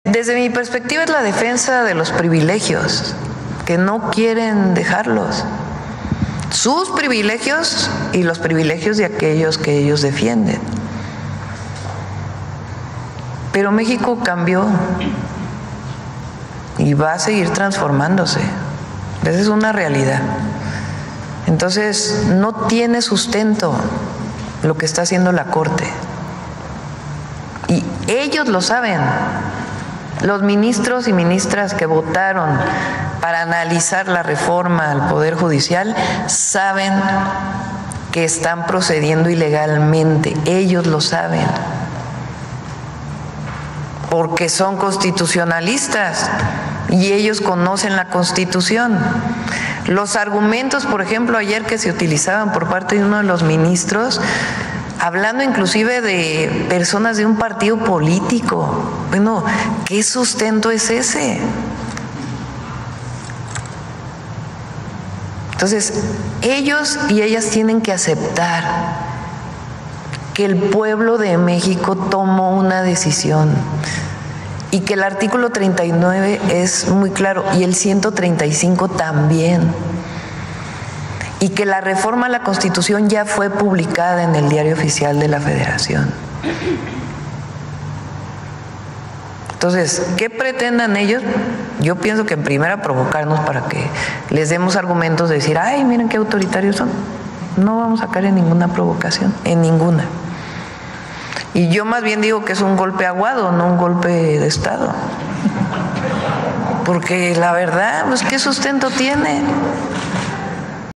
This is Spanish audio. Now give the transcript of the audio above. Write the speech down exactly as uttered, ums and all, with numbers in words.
Desde mi perspectiva es la defensa de los privilegios, que no quieren dejarlos. Sus privilegios y los privilegios de aquellos que ellos defienden. Pero México cambió y va a seguir transformándose. Esa es una realidad. Entonces, no tiene sustento lo que está haciendo la Corte. Y ellos lo saben. Los ministros y ministras que votaron para analizar la reforma al Poder Judicial saben que están procediendo ilegalmente. Ellos lo saben. Porque son constitucionalistas y ellos conocen la Constitución. Los argumentos, por ejemplo, ayer que se utilizaban por parte de uno de los ministros, hablando inclusive de personas de un partido político. Bueno, ¿qué sustento es ese? Entonces, ellos y ellas tienen que aceptar que el pueblo de México tomó una decisión y que el artículo treinta y nueve es muy claro y el ciento treinta y cinco también. Y que la reforma a la Constitución ya fue publicada en el Diario Oficial de la Federación. Entonces, ¿qué pretendan ellos? Yo pienso que en primera provocarnos para que les demos argumentos de decir, ay, miren qué autoritarios son. No vamos a caer en ninguna provocación, en ninguna. Y yo más bien digo que es un golpe aguado, no un golpe de Estado. Porque la verdad, pues, ¿qué sustento tiene?